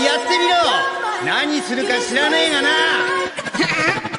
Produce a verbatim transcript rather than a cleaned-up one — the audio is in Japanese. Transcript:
やってみろ。何するか知らねえがな。